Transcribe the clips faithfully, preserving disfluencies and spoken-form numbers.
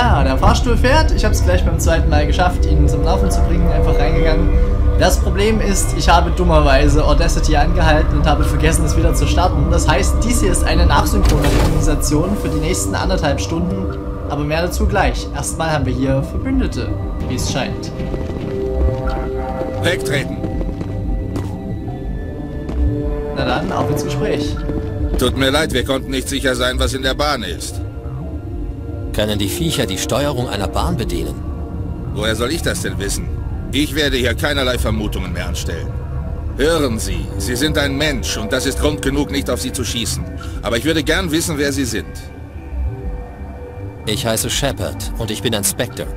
Ja, der Fahrstuhl fährt. Ich habe es gleich beim zweiten Mal geschafft, ihn zum Laufen zu bringen. Einfach reingegangen. Das Problem ist, ich habe dummerweise Audacity angehalten und habe vergessen, es wieder zu starten. Das heißt, dies hier ist eine Nachsynchronisation für die nächsten anderthalb Stunden. Aber mehr dazu gleich. Erstmal haben wir hier Verbündete, wie es scheint. Wegtreten! Na dann, auf ins Gespräch. Tut mir leid, wir konnten nicht sicher sein, was in der Bahn ist. Können die Viecher die Steuerung einer Bahn bedienen? Woher soll ich das denn wissen? Ich werde hier keinerlei Vermutungen mehr anstellen. Hören Sie, Sie sind ein Mensch und das ist Grund genug, nicht auf Sie zu schießen. Aber ich würde gern wissen, wer Sie sind. Ich heiße Shepard und ich bin ein Spectre.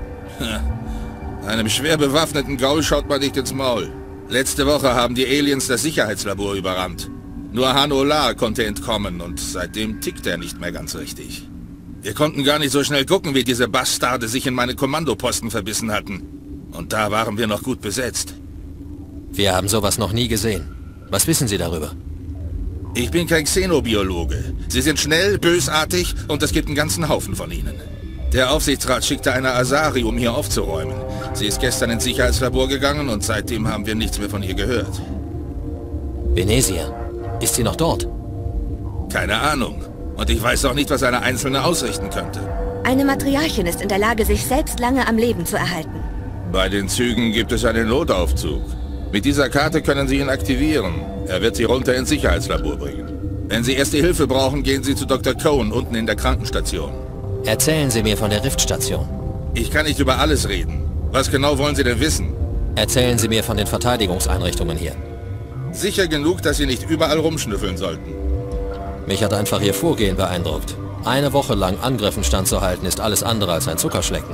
Einem schwer bewaffneten Gaul schaut man nicht ins Maul. Letzte Woche haben die Aliens das Sicherheitslabor überrannt. Nur Han Olar konnte entkommen und seitdem tickt er nicht mehr ganz richtig. Wir konnten gar nicht so schnell gucken, wie diese Bastarde sich in meine Kommandoposten verbissen hatten. Und da waren wir noch gut besetzt. Wir haben sowas noch nie gesehen. Was wissen Sie darüber? Ich bin kein Xenobiologe. Sie sind schnell, bösartig und es gibt einen ganzen Haufen von ihnen. Der Aufsichtsrat schickte eine Asari, um hier aufzuräumen. Sie ist gestern ins Sicherheitslabor gegangen und seitdem haben wir nichts mehr von ihr gehört. Venesia. Ist sie noch dort? Keine Ahnung. Und ich weiß auch nicht, was eine Einzelne ausrichten könnte. Eine Matriarchin ist in der Lage, sich selbst lange am Leben zu erhalten. Bei den Zügen gibt es einen Notaufzug. Mit dieser Karte können Sie ihn aktivieren. Er wird Sie runter ins Sicherheitslabor bringen. Wenn Sie erste Hilfe brauchen, gehen Sie zu Doktor Cohn unten in der Krankenstation. Erzählen Sie mir von der Riftstation. Ich kann nicht über alles reden. Was genau wollen Sie denn wissen? Erzählen Sie mir von den Verteidigungseinrichtungen hier. Sicher genug, dass Sie nicht überall rumschnüffeln sollten. Mich hat einfach Ihr Vorgehen beeindruckt. Eine Woche lang Angriffen standzuhalten ist alles andere als ein Zuckerschlecken.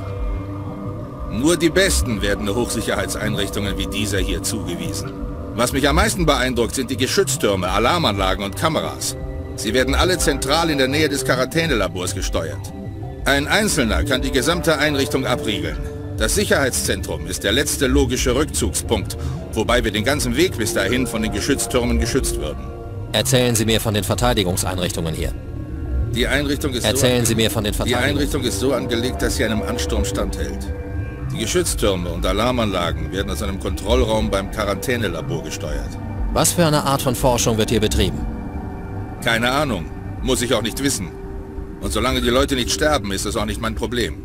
Nur die Besten werden Hochsicherheitseinrichtungen wie dieser hier zugewiesen. Was mich am meisten beeindruckt, sind die Geschütztürme, Alarmanlagen und Kameras. Sie werden alle zentral in der Nähe des Quarantänelabors gesteuert. Ein Einzelner kann die gesamte Einrichtung abriegeln. Das Sicherheitszentrum ist der letzte logische Rückzugspunkt, wobei wir den ganzen Weg bis dahin von den Geschütztürmen geschützt würden. Erzählen Sie mir von den Verteidigungseinrichtungen hier. Die Einrichtung ist Erzählen so Sie mir von den Die Einrichtung ist so angelegt, dass sie einem Ansturm standhält. Die Geschütztürme und Alarmanlagen werden aus einem Kontrollraum beim Quarantänelabor gesteuert. Was für eine Art von Forschung wird hier betrieben? Keine Ahnung. Muss ich auch nicht wissen. Und solange die Leute nicht sterben, ist das auch nicht mein Problem.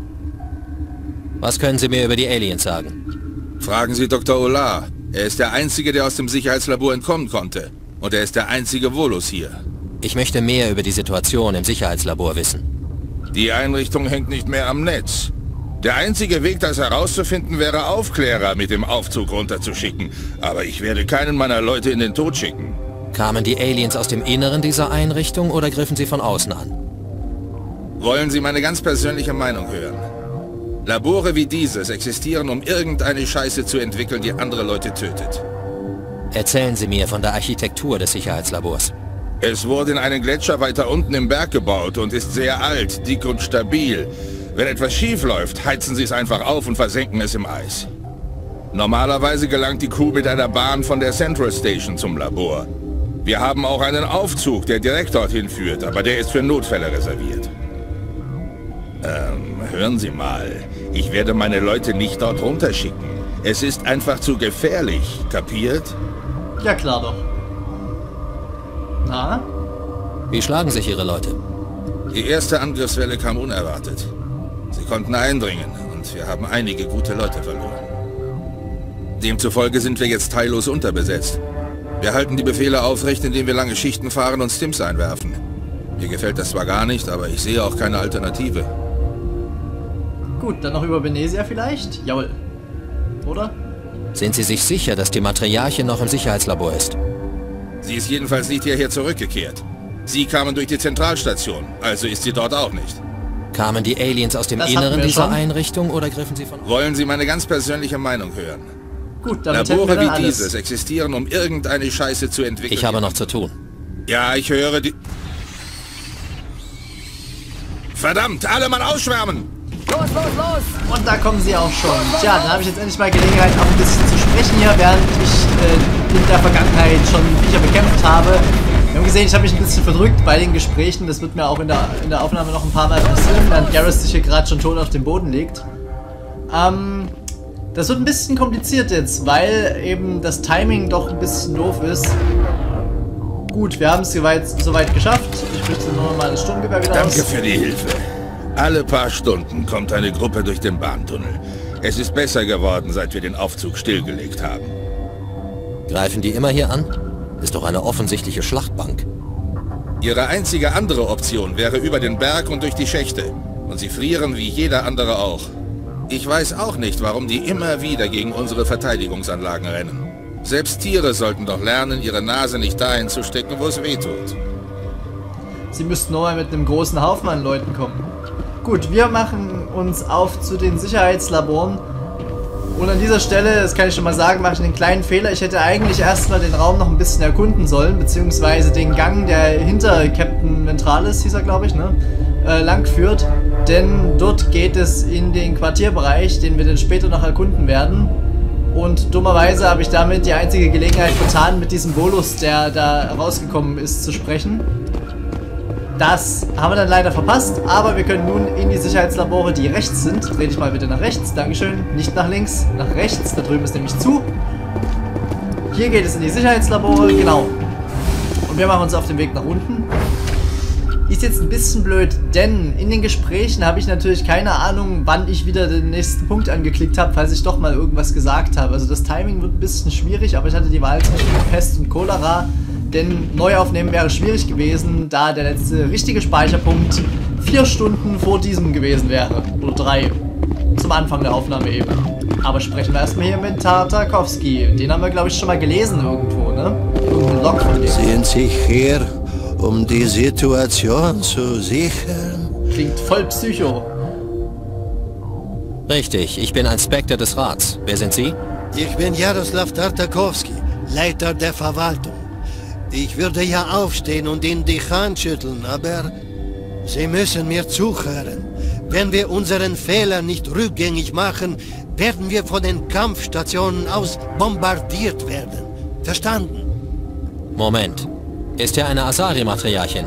Was können Sie mir über die Aliens sagen? Fragen Sie Doktor Olar. Er ist der Einzige, der aus dem Sicherheitslabor entkommen konnte. Und er ist der einzige Volus hier. Ich möchte mehr über die Situation im Sicherheitslabor wissen. Die Einrichtung hängt nicht mehr am Netz. Der einzige Weg, das herauszufinden, wäre Aufklärer mit dem Aufzug runterzuschicken. Aber ich werde keinen meiner Leute in den Tod schicken. Kamen die Aliens aus dem Inneren dieser Einrichtung oder griffen sie von außen an? Wollen Sie meine ganz persönliche Meinung hören? Labore wie dieses existieren, um irgendeine Scheiße zu entwickeln, die andere Leute tötet. Erzählen Sie mir von der Architektur des Sicherheitslabors. Es wurde in einen Gletscher weiter unten im Berg gebaut und ist sehr alt, dick und stabil. Wenn etwas schief läuft, heizen Sie es einfach auf und versenken es im Eis. Normalerweise gelangt die Crew mit einer Bahn von der Central Station zum Labor. Wir haben auch einen Aufzug, der direkt dorthin führt, aber der ist für Notfälle reserviert. Ähm, hören Sie mal. Ich werde meine Leute nicht dort runterschicken. Es ist einfach zu gefährlich, kapiert? Ja, klar doch. Na? Wie schlagen sich Ihre Leute? Die erste Angriffswelle kam unerwartet. Sie konnten eindringen und wir haben einige gute Leute verloren. Demzufolge sind wir jetzt teillos unterbesetzt. Wir halten die Befehle aufrecht, indem wir lange Schichten fahren und Stims einwerfen. Mir gefällt das zwar gar nicht, aber ich sehe auch keine Alternative. Gut, dann noch über Venesia vielleicht? Jawohl. Oder? Sind Sie sich sicher, dass die Matriarchin noch im Sicherheitslabor ist? Sie ist jedenfalls nicht hierher zurückgekehrt. Sie kamen durch die Zentralstation, also ist sie dort auch nicht. Kamen die Aliens aus dem Das hatten Inneren wir dieser schon. Einrichtung oder griffen sie von... Wollen Sie meine ganz persönliche Meinung hören? Gut, damit hätten wir Labore dann wie alles. dieses existieren, um irgendeine Scheiße zu entwickeln. Ich habe noch zu tun. Ja, ich höre die... Verdammt, alle Mann ausschwärmen! Los, los, los! Und da kommen sie auch schon. Tja, dann habe ich jetzt endlich mal Gelegenheit, auch ein bisschen zu sprechen hier, während ich äh, in der Vergangenheit schon Viecher bekämpft habe. Wir haben gesehen, ich habe mich ein bisschen verdrückt bei den Gesprächen. Das wird mir auch in der, in der Aufnahme noch ein paar Mal passieren, während Garrus sich hier gerade schon tot auf dem Boden liegt. Ähm, das wird ein bisschen kompliziert jetzt, weil eben das Timing doch ein bisschen doof ist. Gut, wir haben es soweit, soweit geschafft. Ich richte nur noch mal das Sturmgewehr wieder aus. Danke für die Hilfe. Alle paar Stunden kommt eine Gruppe durch den Bahntunnel. Es ist besser geworden, seit wir den Aufzug stillgelegt haben. Greifen die immer hier an? Ist doch eine offensichtliche Schlachtbank. Ihre einzige andere Option wäre über den Berg und durch die Schächte. Und sie frieren wie jeder andere auch. Ich weiß auch nicht, warum die immer wieder gegen unsere Verteidigungsanlagen rennen. Selbst Tiere sollten doch lernen, ihre Nase nicht dahin zu stecken, wo es weh tut. Sie müssten nur mal mit einem großen Haufen an Leuten kommen. Gut, wir machen uns auf zu den Sicherheitslaboren. Und an dieser Stelle, das kann ich schon mal sagen, mache ich einen kleinen Fehler. Ich hätte eigentlich erstmal den Raum noch ein bisschen erkunden sollen, beziehungsweise den Gang, der hinter Captain Ventralis, hieß er glaube ich, ne, äh, lang führt. Denn dort geht es in den Quartierbereich, den wir dann später noch erkunden werden. Und dummerweise habe ich damit die einzige Gelegenheit vertan, mit diesem Bolus, der da rausgekommen ist, zu sprechen. Das haben wir dann leider verpasst, aber wir können nun in die Sicherheitslabore, die rechts sind. Dreh dich mal bitte nach rechts, Dankeschön. Nicht nach links, nach rechts. Da drüben ist nämlich zu. Hier geht es in die Sicherheitslabore, genau. Und wir machen uns auf den Weg nach unten. Ist jetzt ein bisschen blöd, denn in den Gesprächen habe ich natürlich keine Ahnung, wann ich wieder den nächsten Punkt angeklickt habe, falls ich doch mal irgendwas gesagt habe. Also das Timing wird ein bisschen schwierig, aber ich hatte die Wahl zwischen Pest und Cholera. Denn neu aufnehmen wäre schwierig gewesen, da der letzte richtige Speicherpunkt vier Stunden vor diesem gewesen wäre. Oder drei. Zum Anfang der Aufnahme eben. Aber sprechen wir erstmal hier mit Tartakovsky. Den haben wir, glaube ich, schon mal gelesen irgendwo, ne? Irgendein Log von dem. Sind Sie hier, um die Situation zu sichern? Klingt voll Psycho. Richtig, ich bin ein Spectre des Rats. Wer sind Sie? Ich bin Jaroslav Tartakovsky, Leiter der Verwaltung. Ich würde ja aufstehen und Ihnen die Hand schütteln, aber Sie müssen mir zuhören. Wenn wir unseren Fehler nicht rückgängig machen, werden wir von den Kampfstationen aus bombardiert werden. Verstanden? Moment. Ist er eine Asari-Matriarchin?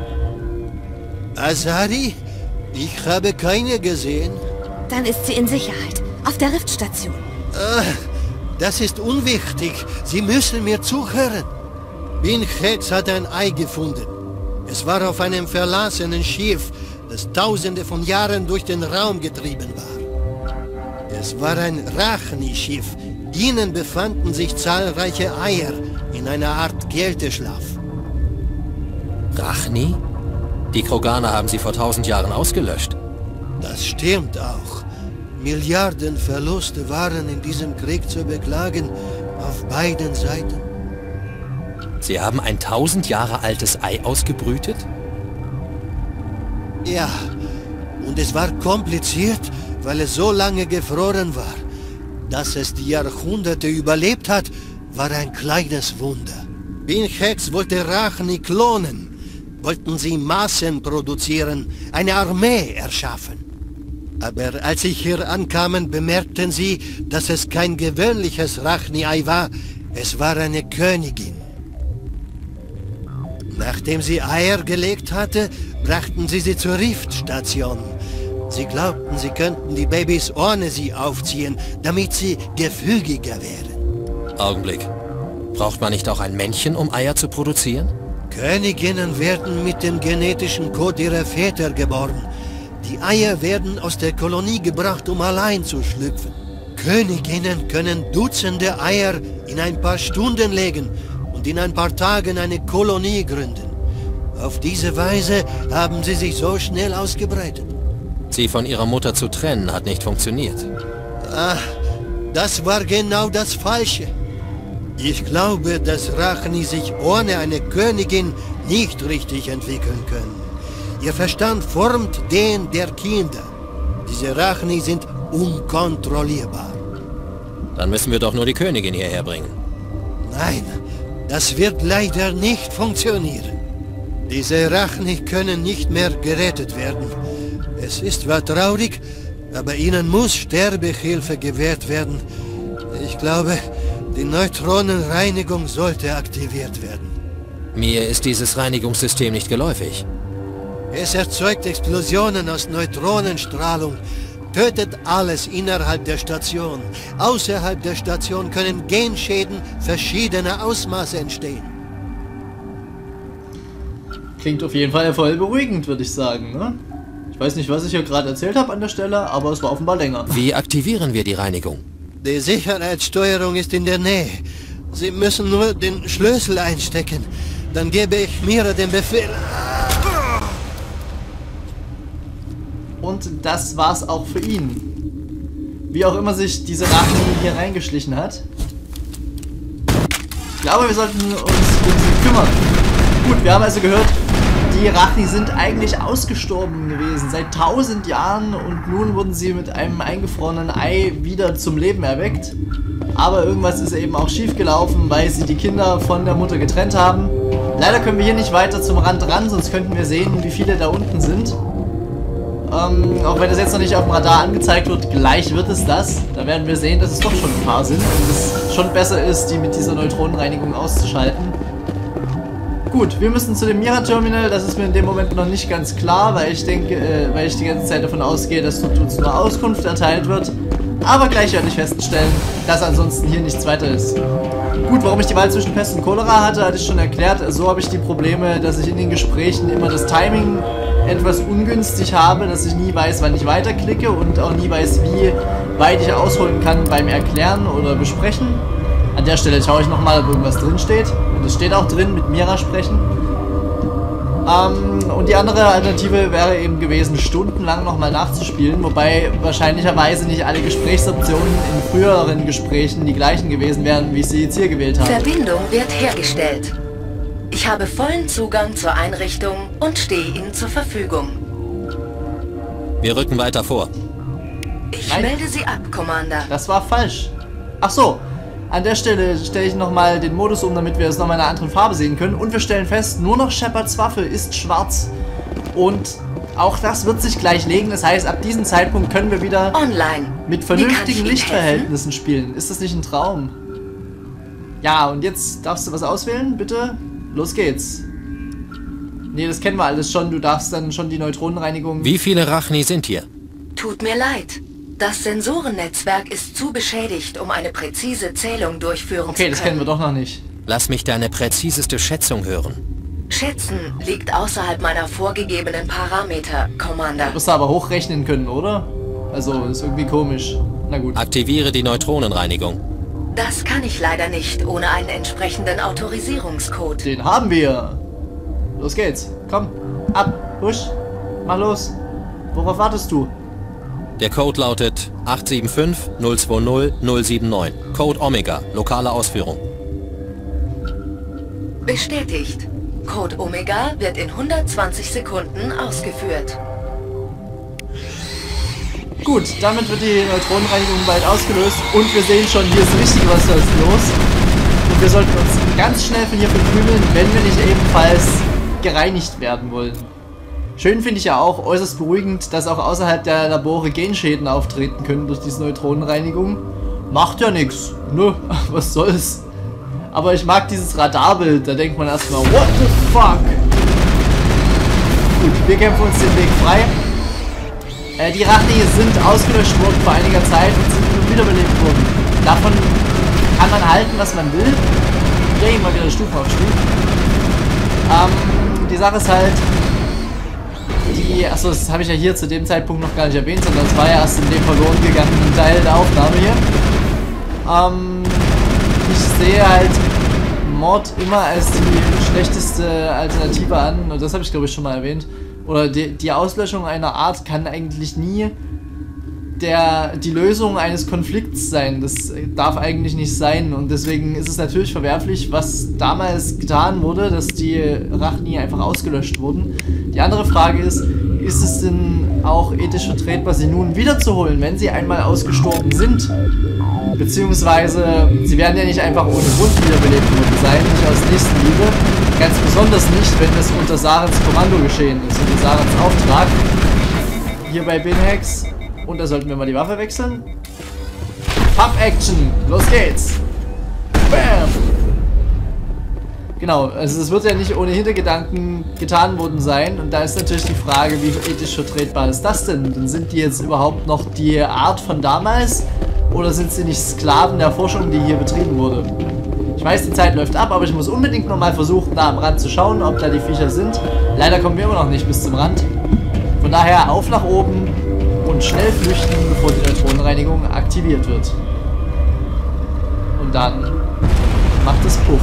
Asari? Ich habe keine gesehen. Dann ist sie in Sicherheit. Auf der Riftstation. Ah, das ist unwichtig. Sie müssen mir zuhören. Binchex hat ein Ei gefunden. Es war auf einem verlassenen Schiff, das tausende von Jahren durch den Raum getrieben war. Es war ein Rachni-Schiff. Innen befanden sich zahlreiche Eier in einer Art Kälteschlaf. Rachni? Die Kroganer haben sie vor tausend Jahren ausgelöscht. Das stimmt auch. Milliarden Verluste waren in diesem Krieg zu beklagen, auf beiden Seiten. Sie haben ein tausend Jahre altes Ei ausgebrütet? Ja, und es war kompliziert, weil es so lange gefroren war. Dass es die Jahrhunderte überlebt hat, war ein kleines Wunder. Binchex wollte Rachni klonen, wollten sie Massen produzieren, eine Armee erschaffen. Aber als sie hier ankamen, bemerkten sie, dass es kein gewöhnliches Rachni-Ei war, es war eine Königin. Nachdem sie Eier gelegt hatte, brachten sie sie zur Riftstation. Sie glaubten, sie könnten die Babys ohne sie aufziehen, damit sie gefügiger wären. Augenblick. Braucht man nicht auch ein Männchen, um Eier zu produzieren? Königinnen werden mit dem genetischen Code ihrer Väter geboren. Die Eier werden aus der Kolonie gebracht, um allein zu schlüpfen. Königinnen können Dutzende Eier in ein paar Stunden legen und in ein paar Tagen eine Kolonie gründen. Auf diese Weise haben sie sich so schnell ausgebreitet. Sie von ihrer Mutter zu trennen, hat nicht funktioniert. Ah, das war genau das Falsche. Ich glaube, dass Rachni sich ohne eine Königin nicht richtig entwickeln können. Ihr Verstand formt den der Kinder. Diese Rachni sind unkontrollierbar. Dann müssen wir doch nur die Königin hierher bringen. Nein, das wird leider nicht funktionieren. Diese Rachni können nicht mehr gerettet werden. Es ist zwar traurig, aber ihnen muss Sterbehilfe gewährt werden. Ich glaube, die Neutronenreinigung sollte aktiviert werden. Mir ist dieses Reinigungssystem nicht geläufig. Es erzeugt Explosionen aus Neutronenstrahlung, tötet alles innerhalb der Station. Außerhalb der Station können Genschäden verschiedener Ausmaße entstehen. Klingt auf jeden Fall voll beruhigend, würde ich sagen, ne? Ich weiß nicht, was ich hier gerade erzählt habe an der Stelle, aber es war offenbar länger. Wie aktivieren wir die Reinigung? Die Sicherheitssteuerung ist in der Nähe. Sie müssen nur den Schlüssel einstecken. Dann gebe ich Mira den Befehl. Und das war's auch für ihn. Wie auch immer sich diese Rachni hier reingeschlichen hat. Ich glaube, wir sollten uns um sie kümmern. Gut, wir haben also gehört, die Rachni sind eigentlich ausgestorben gewesen seit tausend Jahren und nun wurden sie mit einem eingefrorenen Ei wieder zum Leben erweckt. Aber irgendwas ist eben auch schief gelaufen, weil sie die Kinder von der Mutter getrennt haben. Leider können wir hier nicht weiter zum Rand ran, sonst könnten wir sehen, wie viele da unten sind. Ähm, auch wenn das jetzt noch nicht auf dem Radar angezeigt wird, gleich wird es das. Da werden wir sehen, dass es doch schon ein paar sind und es schon besser ist, die mit dieser Neutronenreinigung auszuschalten. Gut, wir müssen zu dem Mira-Terminal, das ist mir in dem Moment noch nicht ganz klar, weil ich denke, äh, weil ich die ganze Zeit davon ausgehe, dass dort uns nur Auskunft erteilt wird. Aber gleich werde ich feststellen, dass ansonsten hier nichts weiter ist. Gut, warum ich die Wahl zwischen Pest und Cholera hatte, hatte ich schon erklärt. So habe ich die Probleme, dass ich in den Gesprächen immer das Timing etwas ungünstig habe, dass ich nie weiß, wann ich weiterklicke und auch nie weiß, wie weit ich ausholen kann beim Erklären oder Besprechen. An der Stelle schaue ich nochmal, ob irgendwas drin steht. Und es steht auch drin, mit Mira sprechen. Ähm, und die andere Alternative wäre eben gewesen, stundenlang nochmal nachzuspielen. Wobei wahrscheinlicherweise nicht alle Gesprächsoptionen in früheren Gesprächen die gleichen gewesen wären, wie ich sie jetzt hier gewählt habe. Verbindung wird hergestellt. Ich habe vollen Zugang zur Einrichtung und stehe Ihnen zur Verfügung. Wir rücken weiter vor. Ich Nein. melde Sie ab, Commander. Das war falsch. Ach so. An der Stelle stelle ich nochmal den Modus um, damit wir es nochmal in einer anderen Farbe sehen können. Und wir stellen fest, nur noch Shepards Waffe ist schwarz. Und auch das wird sich gleich legen. Das heißt, ab diesem Zeitpunkt können wir wieder Online. mit Wie kann ich vernünftigen Ihnen Lichtverhältnissen spielen. Ist das nicht ein Traum? Ja, und jetzt darfst du was auswählen, bitte. Los geht's. Nee, das kennen wir alles schon. Du darfst dann schon die Neutronenreinigung... Wie viele Rachni sind hier? Tut mir leid. Das Sensorennetzwerk ist zu beschädigt, um eine präzise Zählung durchführen Okay, zu das können. kennen wir doch noch nicht. Lass mich deine präziseste Schätzung hören. Schätzen liegt außerhalb meiner vorgegebenen Parameter, Commander. Du musst aber hochrechnen können, oder? Also, ist irgendwie komisch. Na gut. Aktiviere die Neutronenreinigung. Das kann ich leider nicht ohne einen entsprechenden Autorisierungscode. Den haben wir. Los geht's. Komm. Ab. Husch. Mal los. Worauf wartest du? Der Code lautet acht sieben fünf null zwei null null sieben neun. Code Omega. Lokale Ausführung. Bestätigt. Code Omega wird in hundertzwanzig Sekunden ausgeführt. Gut, damit wird die Neutronenreinigung bald ausgelöst und wir sehen schon, hier ist richtig was los. Und wir sollten uns ganz schnell von hier verkrümeln, wenn wir nicht ebenfalls gereinigt werden wollen. Schön finde ich ja auch, äußerst beruhigend, dass auch außerhalb der Labore Genschäden auftreten können durch diese Neutronenreinigung. Macht ja nichts, ne? Was soll's? Aber ich mag dieses Radarbild, da denkt man erstmal, what the fuck? Gut, wir kämpfen uns den Weg frei. Äh, die Rachni sind ausgelöscht worden vor einiger Zeit und sind nun wiederbelebt worden. Davon kann man halten, was man will. Hier mal wieder Stufe auf Stufe. Ähm, die Sache ist halt, die, achso, das habe ich ja hier zu dem Zeitpunkt noch gar nicht erwähnt, sondern das war ja erst in dem verloren gegangenen Teil der Aufnahme hier. Ähm, ich sehe halt Mord immer als die schlechteste Alternative an, und das habe ich glaube ich schon mal erwähnt. Oder die, die Auslöschung einer Art kann eigentlich nie der, die Lösung eines Konflikts sein. Das darf eigentlich nicht sein. Und deswegen ist es natürlich verwerflich, was damals getan wurde, dass die Rachni einfach ausgelöscht wurden. Die andere Frage ist, ist es denn auch ethisch vertretbar, sie nun wiederzuholen, wenn sie einmal ausgestorben sind? Beziehungsweise, sie werden ja nicht einfach ohne Grund wiederbelebt worden sein, nicht aus Nächstenliebe. Ganz besonders nicht, wenn es unter Sarens Kommando geschehen ist, unter Sarens Auftrag. Hier bei Binhex. Und da sollten wir mal die Waffe wechseln. Pump Action! Los geht's! Bam! Genau, also es wird ja nicht ohne Hintergedanken getan worden sein. Und da ist natürlich die Frage, wie ethisch vertretbar ist das denn? Dann sind die jetzt überhaupt noch die Art von damals? Oder sind sie nicht Sklaven der Forschung, die hier betrieben wurde? Ich weiß, die Zeit läuft ab, aber ich muss unbedingt nochmal versuchen, da am Rand zu schauen, ob da die Viecher sind. Leider kommen wir immer noch nicht bis zum Rand. Von daher auf nach oben und schnell flüchten, bevor die Neutronenreinigung aktiviert wird. Und dann macht es Puff.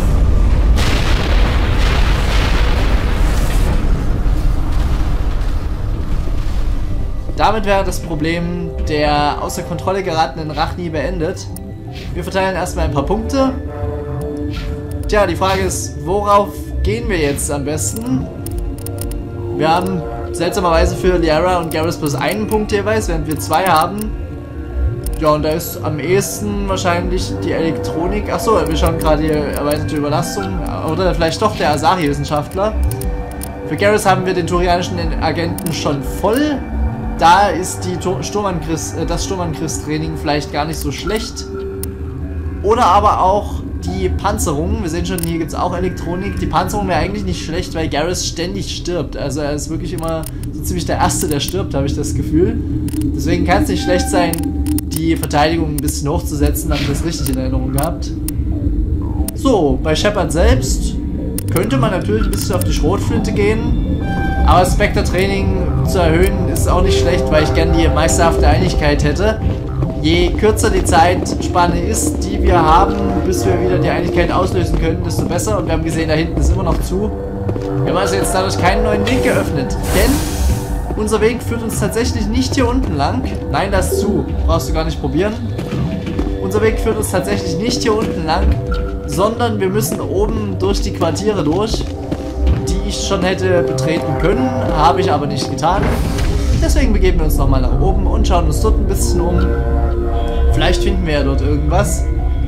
Damit wäre das Problem der außer Kontrolle geratenen Rachni beendet. Wir verteilen erstmal ein paar Punkte. Tja, die Frage ist, worauf gehen wir jetzt am besten? Wir haben seltsamerweise für Liara und Garrus bloß einen Punkt jeweils, während wir zwei haben. Ja, und da ist am ehesten wahrscheinlich die Elektronik. Achso, wir schauen gerade die erweiterte Überlastung. Oder vielleicht doch der Asahi-Wissenschaftler. Für Garrus haben wir den turianischen Agenten schon voll. Da ist die Sturmangriff, äh, das Sturmangriff-Training vielleicht gar nicht so schlecht. Oder aber auch die Panzerung. Wir sehen schon, hier gibt es auch Elektronik. Die Panzerung wäre eigentlich nicht schlecht, weil Garrus ständig stirbt. Also er ist wirklich immer so ziemlich der Erste, der stirbt, habe ich das Gefühl. Deswegen kann es nicht schlecht sein, die Verteidigung ein bisschen hochzusetzen. Habe ich das richtig in Erinnerung gehabt. So, bei Shepard selbst könnte man natürlich ein bisschen auf die Schrotflinte gehen. Aber Spectre-Training zu erhöhen ist auch nicht schlecht, weil ich gerne die meisterhafte Einigkeit hätte. Je kürzer die Zeitspanne ist, die wir haben, bis wir wieder die Einigkeit auslösen können, desto besser. Und wir haben gesehen, da hinten ist immer noch zu. Wir haben also jetzt dadurch keinen neuen Weg geöffnet. Denn unser Weg führt uns tatsächlich nicht hier unten lang. Nein, das ist zu. Brauchst du gar nicht probieren. Unser Weg führt uns tatsächlich nicht hier unten lang, sondern wir müssen oben durch die Quartiere durch, die ich schon hätte betreten können, habe ich aber nicht getan. Deswegen begeben wir uns nochmal nach oben und schauen uns dort ein bisschen um. Vielleicht finden wir ja dort irgendwas.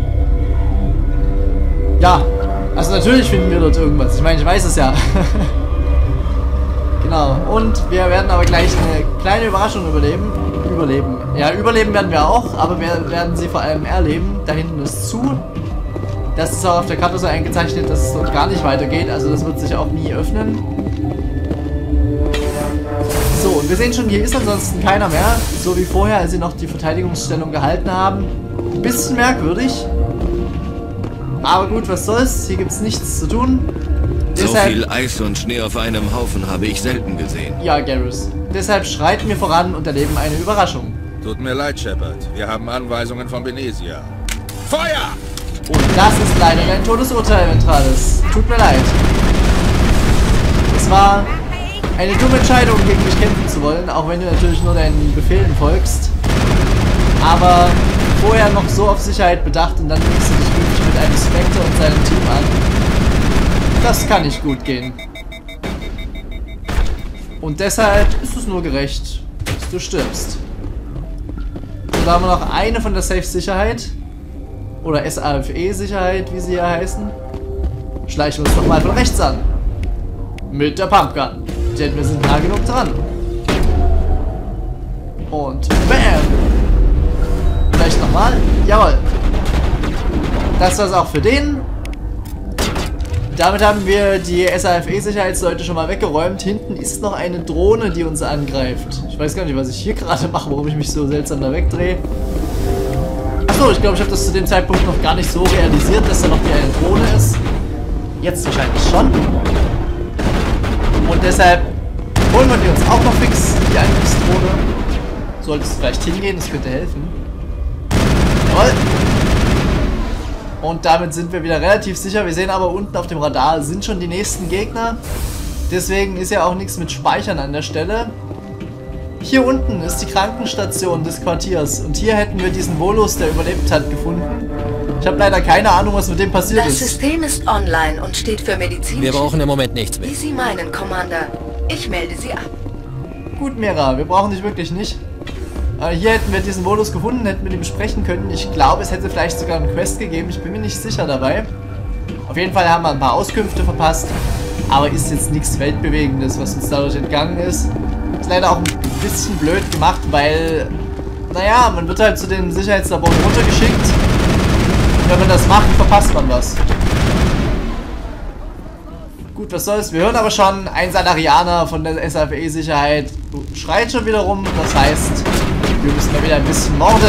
Ja, also natürlich finden wir dort irgendwas. Ich meine, ich weiß es ja. Genau, und wir werden aber gleich eine kleine Überraschung überleben. Überleben. Ja, überleben werden wir auch, aber wir werden sie vor allem erleben. Da hinten ist zu. Das ist auch auf der Karte so eingezeichnet, dass es dort gar nicht weitergeht. Also das wird sich auch nie öffnen. So, und wir sehen schon, hier ist ansonsten keiner mehr. So wie vorher, als sie noch die Verteidigungsstellung gehalten haben. Ein bisschen merkwürdig. Aber gut, was soll's. Hier gibt es nichts zu tun. So Deshalb, viel Eis und Schnee auf einem Haufen habe ich selten gesehen. Ja, Garrus. Deshalb schreiten wir voran und erleben eine Überraschung. Tut mir leid, Shepard. Wir haben Anweisungen von Benezia. Feuer! Und das ist leider dein Todesurteil, Ventralis. Tut mir leid. Es war eine dumme Entscheidung, gegen mich kämpfen zu wollen, auch wenn du natürlich nur deinen Befehlen folgst. Aber vorher noch so auf Sicherheit bedacht und dann legst du dich wirklich mit einem Spectre und seinem Team an. Das kann nicht gut gehen. Und deshalb ist es nur gerecht, dass du stirbst. Und da haben wir noch eine von der Safe-Sicherheit. Oder S A F E-Sicherheit, wie sie hier heißen. Schleichen wir uns doch mal von rechts an. Mit der Pumpgun. Denn wir sind nah genug dran. Und bam! Vielleicht nochmal. Jawohl. Das war's auch für den. Damit haben wir die S A F E-Sicherheitsleute schon mal weggeräumt. Hinten ist noch eine Drohne, die uns angreift. Ich weiß gar nicht, was ich hier gerade mache, warum ich mich so seltsam da wegdrehe. Achso, ich glaube, ich habe das zu dem Zeitpunkt noch gar nicht so realisiert, dass da noch wie eine Drohne ist. Jetzt wahrscheinlich schon. Und deshalb holen wir die uns auch noch fix, die Angriffsdrohne. Sollte es vielleicht hingehen, das könnte helfen. Jawohl. Und damit sind wir wieder relativ sicher. Wir sehen aber unten auf dem Radar sind schon die nächsten Gegner. Deswegen ist ja auch nichts mit Speichern an der Stelle. Hier unten ist die Krankenstation des Quartiers. Und hier hätten wir diesen Volus, der überlebt hat, gefunden. Ich habe leider keine Ahnung, was mit dem passiert das ist. Das System ist online und steht für Medizin. Wir brauchen im Moment nichts mehr. Wie Sie meinen, Commander. Ich melde Sie ab. Gut, Mira, wir brauchen dich wirklich nicht. Aber hier hätten wir diesen Volus gefunden, hätten mit ihm sprechen können. Ich glaube, es hätte vielleicht sogar eine Quest gegeben. Ich bin mir nicht sicher dabei. Auf jeden Fall haben wir ein paar Auskünfte verpasst. Aber ist jetzt nichts Weltbewegendes, was uns dadurch entgangen ist. Ist leider auch ein bisschen blöd gemacht, weil, naja, man wird halt zu den Sicherheitslaboren runtergeschickt. Und wenn man das macht, verpasst man was. Gut, was soll's. Wir hören aber schon, ein Salarianer von der S A V E-Sicherheit schreit schon wieder rum. Das heißt, wir müssen da wieder ein bisschen morden.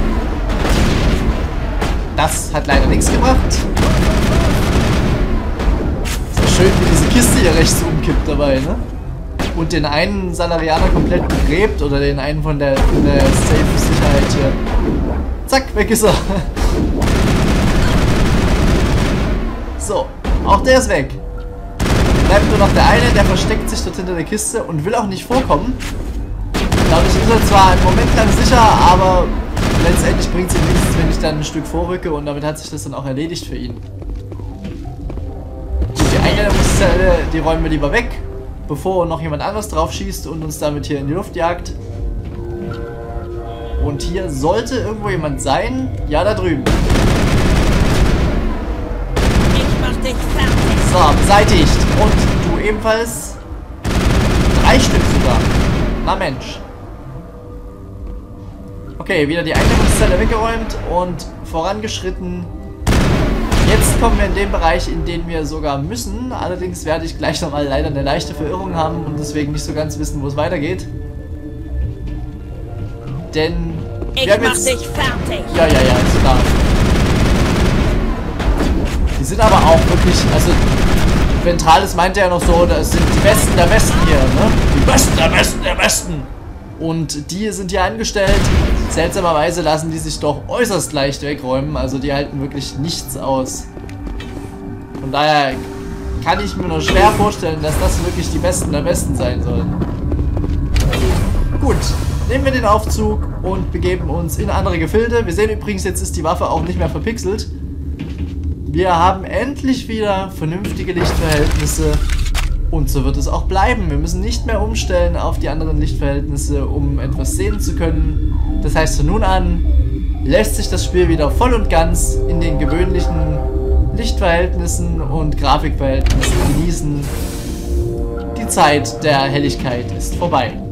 Das hat leider nichts gebracht. Ist ja schön, wie diese Kiste hier rechts umkippt dabei, ne? Und den einen Salarianer komplett begräbt oder den einen von der, von der Safe-Sicherheit hier. Zack, weg ist er. So, auch der ist weg. Bleibt nur noch der eine, der versteckt sich dort hinter der Kiste und will auch nicht vorkommen. Dadurch ist er zwar einen Moment lang sicher, aber letztendlich bringt es ihm nichts, wenn ich dann ein Stück vorrücke und damit hat sich das dann auch erledigt für ihn. Die Eingangszelle, die räumen wir lieber weg, bevor noch jemand anderes drauf schießt und uns damit hier in die Luft jagt. Und hier sollte irgendwo jemand sein. Ja, da drüben. So, beseitigt. Und du ebenfalls. Drei Stück sogar. Na Mensch. Okay, wieder die Eingangszelle weggeräumt und vorangeschritten. Jetzt kommen wir in den Bereich, in den wir sogar müssen. Allerdings werde ich gleich nochmal leider eine leichte Verirrung haben und deswegen nicht so ganz wissen, wo es weitergeht. Denn ich wir haben mach jetzt... dich fertig. Ja, ja, ja, ist klar. Die sind aber auch wirklich, also Ventralis meinte ja noch so, das sind die Besten der Besten hier, ne? Die Besten der Besten der Besten. Und die sind hier angestellt. Seltsamerweise lassen die sich doch äußerst leicht wegräumen, also die halten wirklich nichts aus. Von daher kann ich mir nur schwer vorstellen, dass das wirklich die Besten der Besten sein sollen. Gut, nehmen wir den Aufzug und begeben uns in andere Gefilde. Wir sehen übrigens, jetzt ist die Waffe auch nicht mehr verpixelt. Wir haben endlich wieder vernünftige Lichtverhältnisse und so wird es auch bleiben. Wir müssen nicht mehr umstellen auf die anderen Lichtverhältnisse, um etwas sehen zu können. Das heißt, von nun an lässt sich das Spiel wieder voll und ganz in den gewöhnlichen Lichtverhältnissen und Grafikverhältnissen genießen. Die Zeit der Helligkeit ist vorbei.